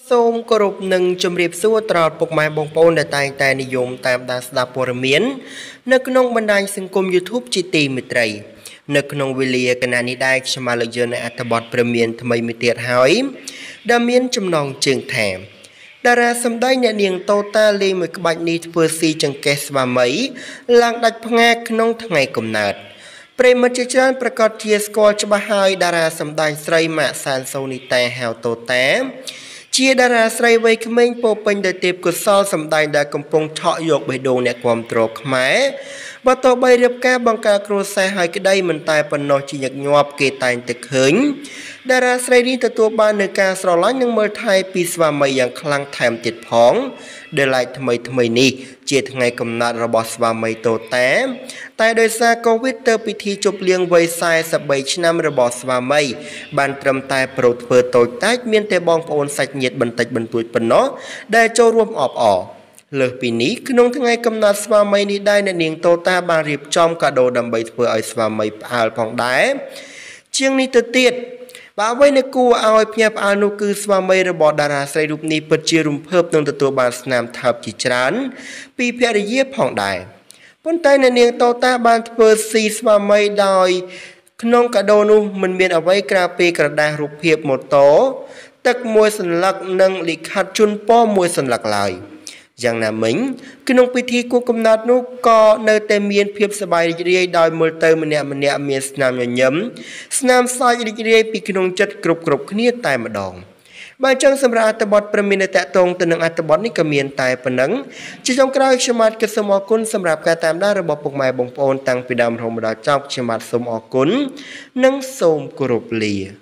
សូមគោរពនឹងជម្រាបសួរត្រពុកម៉ែបងប្អូនដែលតែងតែនិយមតាមដានស្ដាប់ព័ត៌មាននៅក្នុងបណ្ដាញសង្គម YouTube ជាទីមេត្រីនៅក្នុងវេលាកន្លងនេះដែរខ្ញុំបានលើកយកនៅអត្ថបទព្រមានថ្មីមួយទៀតហើយដែលមានចំណងជើងថាតារាសម្ដែងអ្នកនាងតូតាលេងមួយក្បាច់នេះធ្វើស៊ីចង្កេះស្វាមីឡើងដាច់ផ្ងាក្នុងថ្ងៃកំណើតប្រិមិត្តជាច្រើនប្រកាសជាស្គាល់ច្បាស់ហើយតារាសម្ដែងស្រីម៉ាក់សានសូនីតាហៅតូតាជាតារាស្រីវ័យក្មេងពោពេញដោយទេពកោសល្យសម្ដែងដែលកំពុងឆក់យកបេះដូងអ្នកគាំទ្រខ្មែរបើទោះបីរៀបការបង្កើតគ្រួសារហើយក្តីមិនតែប៉ុណ្ណោះជាញឹកញាប់គេតែងតែឃើញតារាស្រីនេះទទួលបាននូវការស្រឡាញ់និងមើលថែពីស្វាមីយ៉ាងខ្លាំងថែមទៀតផងដែលឡែកថ្មីនេះជាថ្ងៃកំណើតរបស់ស្វាមីតូតាតែដោយសារកូវីដទៅពិធីជប់លៀងវ័យ43ឆ្នាំរបស់ស្វាមីបានត្រឹមតែប្រោធ្វើតូចតាចមានតែបងប្អូនសាច់ញាតិបន្តិចបន្តួចប៉ុណ្ណោះដែលចូលរួមអបអរលើសពីនេះក្នុងថ្ងៃកំណើតស្វាមីនេះដែរអ្នកនាងតូតាបានរៀបចំកាដូដើម្បីធ្វើឲ្យស្វាមីផ្អើលផងដែរជាងនេះទៅទៀតបើអ្វីនៅគួរឲ្យភ្ញាក់ផ្អើលនោះគឺស្វាមីរបស់តារាស្រីរូបនេះពិតជារំភើបនឹងទទួលបានស្នាមថើបជាច្រើនពីភរិយាផងដែរប៉ុន្តែអ្នកនាងតូតាបានធ្វើស៊ីស្វាមីដោយក្នុងកាដូនោះមិនមានអ្វីក្រៅពីក្រដាសរូបភាពម៉ូតូទឹកមួយសន្លឹកនិងលិខិតជូនពរមួយសន្លឹកឡើយយ៉ាងណាមិញក្នុងពិធីគូកំណើតនោះក៏នៅតែមានភាពសប្បាយរីករាយដោយមើលទៅម្នាក់មានស្នាមញញឹមស្នាមសើចរីករាយពីក្នុងចិត្តគ្រប់គ្នាតែម្ដងបើអញ្ចឹងសម្រាប់អត្ថបទព្រមានតកតងទៅនឹងអត្ថបទនេះក៏មានតែប៉ុណ្ណឹងជាចុងក្រោយខ្ញុំបាទគិតសូមអរគុណសម្រាប់ការតាមដានរបស់ពុកម៉ែបងប្អូនតាំងពីដើមរហូតមកដល់ចប់ខ្ញុំបាទសូមអរគុណនិងសូមគោរពលា